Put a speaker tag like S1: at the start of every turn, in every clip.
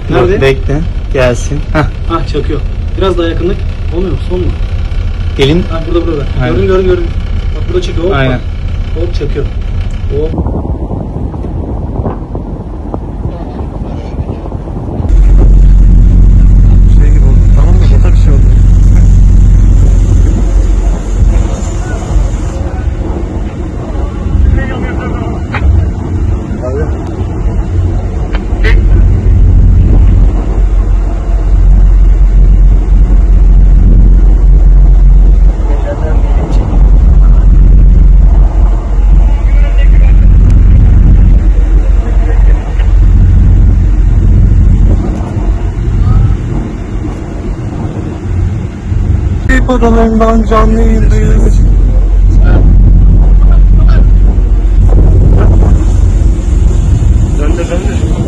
S1: Nerede?
S2: Bekle. Gelsin. Hah.
S1: Ah çakıyor. Biraz daha yakınlık. Olmuyor mu? Son mu?
S2: Elin.
S1: Ha burada.
S2: Aynen.
S1: Gördüm. Bak burada çakıyor. Hop,
S2: Aynen.
S1: Bak. Hop çakıyor. Hop.
S2: Şey gibi oldu. Tamam da bota bir şey oldu. Adalarından canlı yayındayız. Döndür.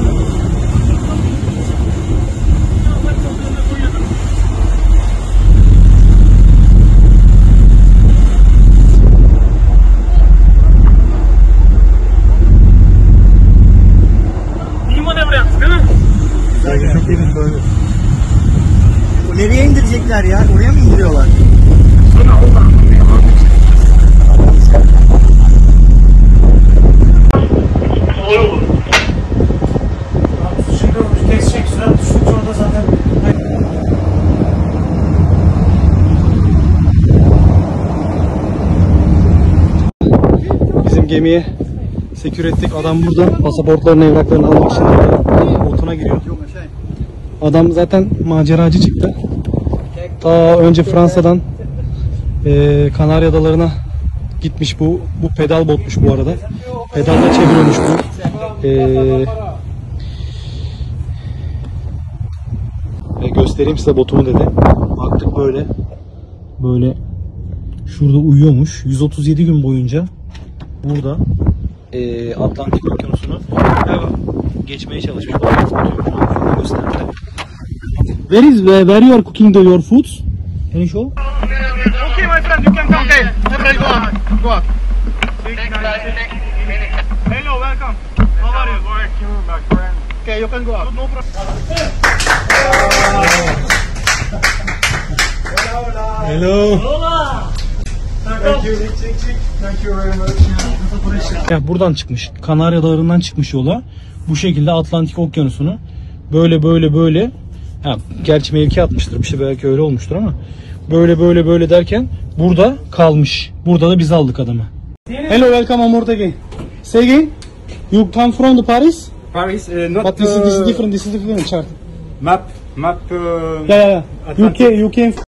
S1: İyi manevra yaptı değil mi?
S2: Çok iyi bir soru.
S3: Nereye indirecekler ya? Oraya mı indiriyorlar?
S2: Şimdi kesecek sürat düşünce orada zaten. Bizim gemiye sekür ettik. Adam burada. Pasaportlarını, evraklarını almak için botuna giriyor. Adam zaten maceracı çıktı. Ta önce Fransa'dan Kanarya Adalarına gitmiş bu. Bu pedal botmuş bu arada. Pedalla çeviriyormuş bu. Göstereyim size botumu dedi. Baktık böyle şurada uyuyormuş. 137 gün boyunca burada Atlantik Okyanusu'nu geçmeye çalışmış. Gösterdi. Where you are cooking your foods? Can you show?
S1: Okay my friend, you can come. Okay, go on. Hello, welcome. How are you? My friend. Okay, you can go up. No problem.
S2: Hello.
S1: Hola.
S2: Thank you very much. Ya buradan çıkmış. Kanarya Adaları'ndan çıkmış yola. Bu şekilde Atlantik Okyanusu'nu böyle. Ha, gerçi mevki atmıştır. Bir şey belki öyle olmuştur ama böyle derken burada kalmış. Burada da biz aldık adamı. Hello, welcome on board again. Say again. You come from the Paris?
S4: Paris, not
S2: But this is different. This is different chart.
S4: map.
S2: Yeah. You came